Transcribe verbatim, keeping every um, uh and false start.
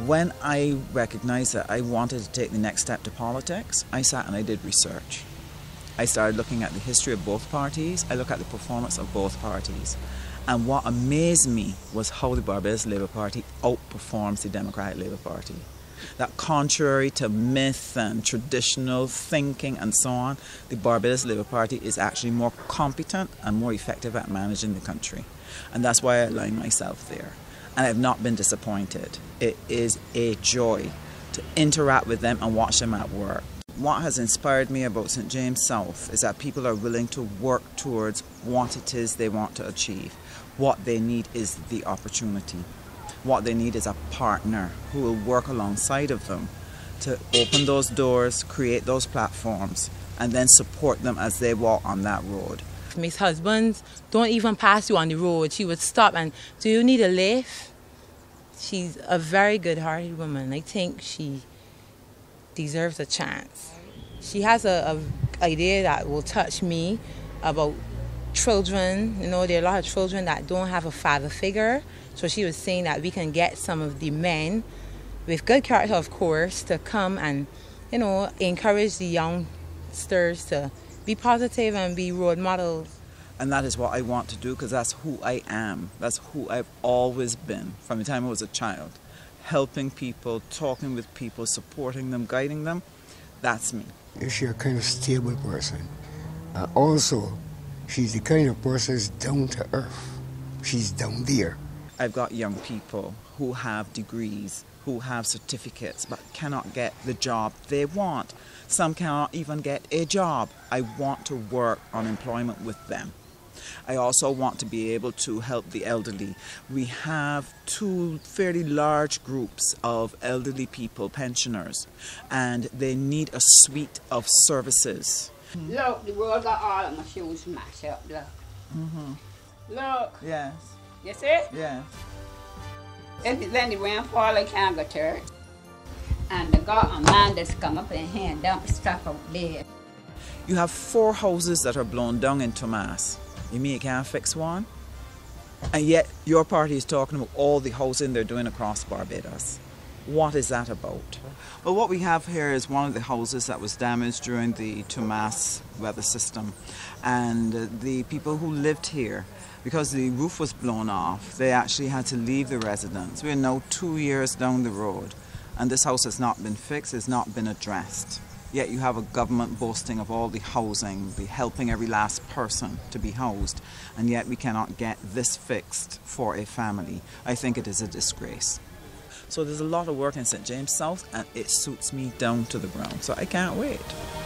when I recognized that I wanted to take the next step to politics, I sat and I did research. I started looking at the history of both parties. I looked at the performance of both parties. And what amazed me was how the Barbados Labour Party outperforms the Democratic Labour Party. That contrary to myth and traditional thinking and so on, the Barbados Labour Party is actually more competent and more effective at managing the country. And that's why I aligned myself there. And I've not been disappointed. It is a joy to interact with them and watch them at work. What has inspired me about Saint James South is that people are willing to work towards what it is they want to achieve. What they need is the opportunity. What they need is a partner who will work alongside of them to open those doors, create those platforms, and then support them as they walk on that road. Miss husbands don't even pass you on the road. She would stop and, do you need a lift? She's a very good-hearted woman. I think she deserves a chance. She has a, a idea that will touch me about children. You know, there are a lot of children that don't have a father figure. So she was saying that we can get some of the men with good character, of course, to come and, you know, encourage the youngsters to be positive and be role models. And that is what I want to do, because that's who I am. That's who I've always been from the time I was a child. Helping people, talking with people, supporting them, guiding them. That's me. She's a kind of stable person. Uh, also, she's the kind of person that's down to earth. She's down there. I've got young people who have degrees, who have certificates, but cannot get the job they want. Some cannot even get a job. I want to work on employment with them. I also want to be able to help the elderly. We have two fairly large groups of elderly people, pensioners, and they need a suite of services. Look, the world got all of my shoes smashed up, look. Mm-hmm. Look. Yes. You see? Yes. If it's any rainfall, I can't go to it. And the God and man that's come up in here and dump stuff out there. You have four houses that are blown down in Tomas. You mean you can't fix one? And yet your party is talking about all the housing they're doing across Barbados. What is that about? Well, what we have here is one of the houses that was damaged during the Tomas weather system. And uh, the people who lived here, because the roof was blown off, they actually had to leave the residence. We're now two years down the road, and this house has not been fixed, has not been addressed. Yet you have a government boasting of all the housing, the helping every last person to be housed, and yet we cannot get this fixed for a family. I think it is a disgrace. So there's a lot of work in Saint James South, and it suits me down to the ground, so I can't wait.